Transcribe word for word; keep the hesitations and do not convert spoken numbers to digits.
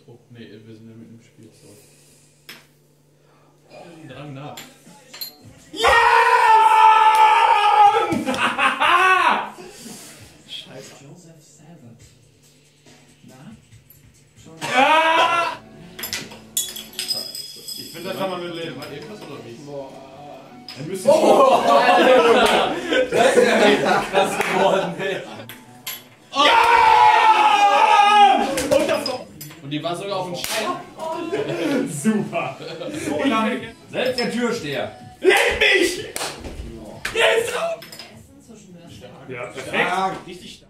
Oh, nee, wir sind ja mit dem Spiel, sorry. Drang nach. Ja! Scheiße. Joseph Savage. Na? Schon. Ja! Ich finde, da kann man mit leben. War irgendwas oder wie? Boah. Er müsste oh! Das ist ja krass geworden, ey. Oh! Ja! Und das noch. Und die war sogar auf dem Stein. Super. So lange. Selbst der Türsteher. Leg mich! Jetzt auf! Essen zwischen der Ja, perfekt. Richtig stark.